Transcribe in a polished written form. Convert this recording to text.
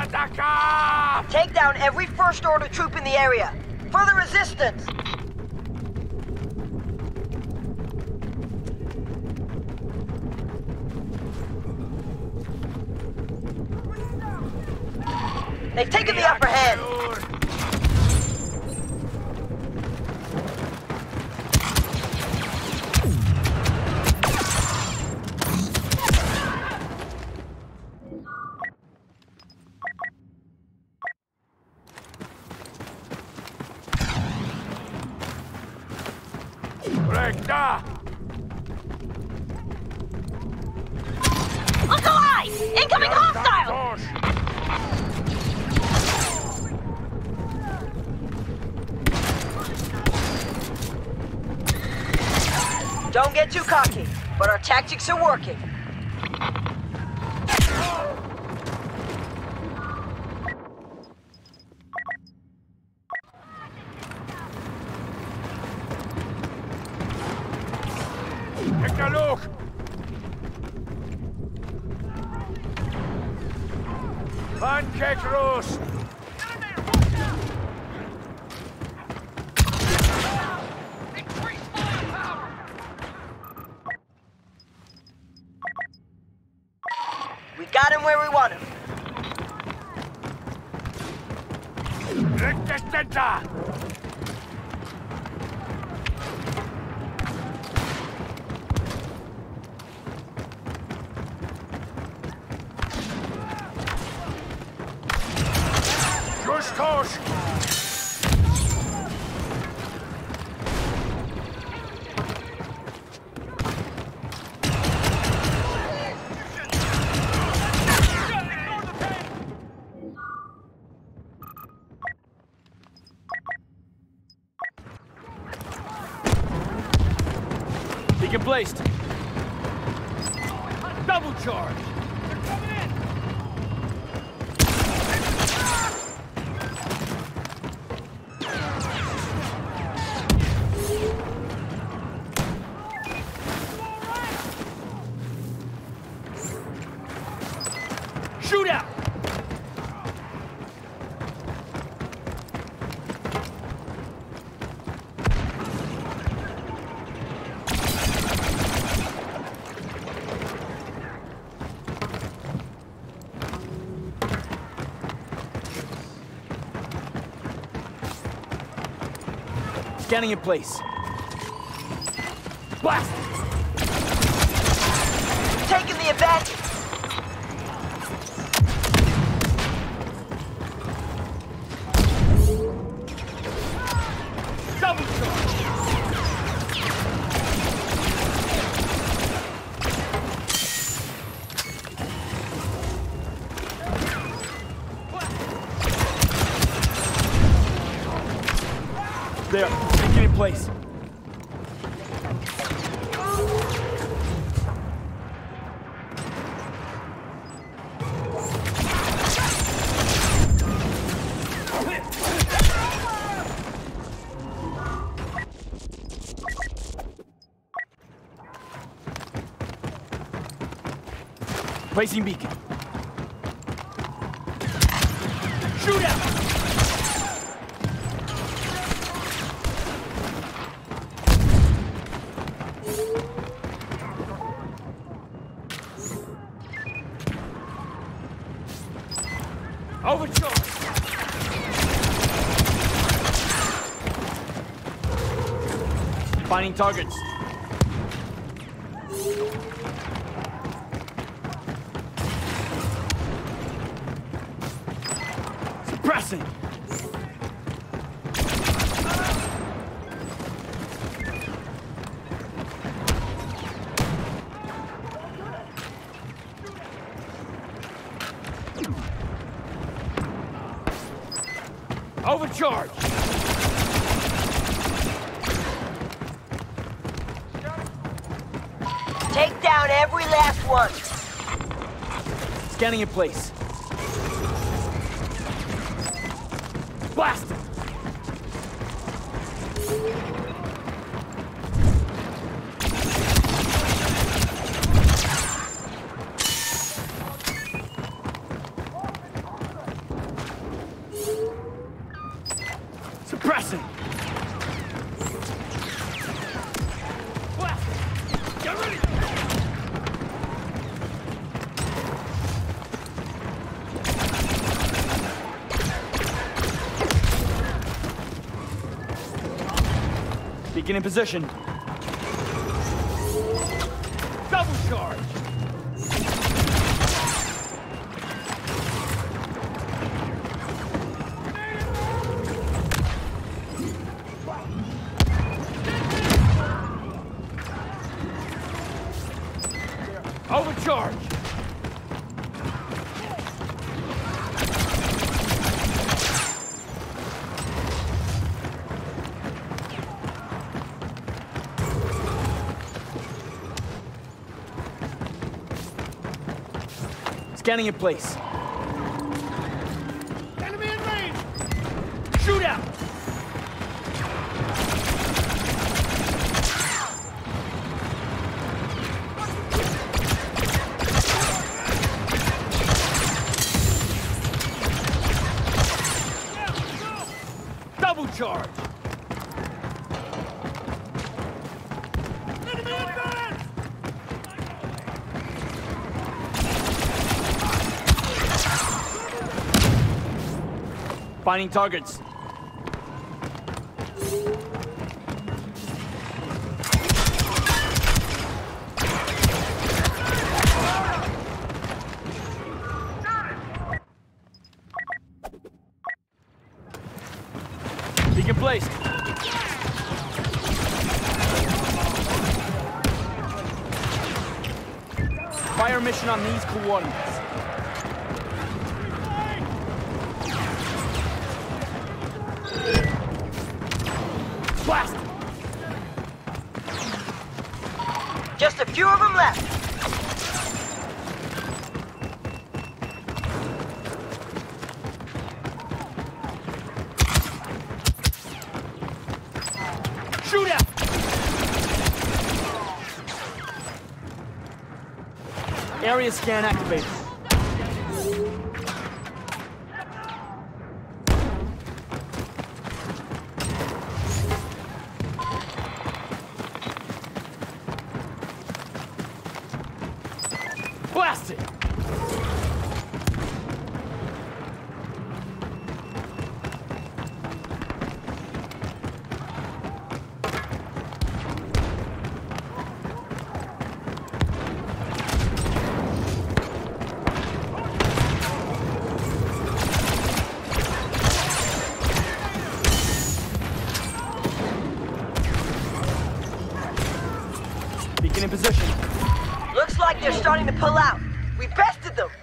Take down every First Order troop in the area. For the resistance! They've taken the upper hand. Look alive! Incoming hostile! Don't get too cocky, but our tactics are working. Take a look! Pancake roast! We got him where we want him. Resistencia! Justos! Beacon placed. Double charge. They're coming in! Shoot out. Scanning in place. Blast! Taking the advantage. Double charge! There, taking in place. Placing beacon. Shoot out! Overcharge! Finding targets. Suppressing! Overcharge! Take down every last one. Scanning in place. Blast him! Suppressing. Blast. Get ready. Beacon in position. Double charge. Overcharge! Scanning in place. Enemy in range! Shoot out! Double charge! Enemy advance! Finding targets. Beacon placed. Fire mission on these coordinates. Blast! Just a few of them left. Shoot out! Area scan activated. Blast it! Beacon in position. Looks like they're starting to pull out. We bested them.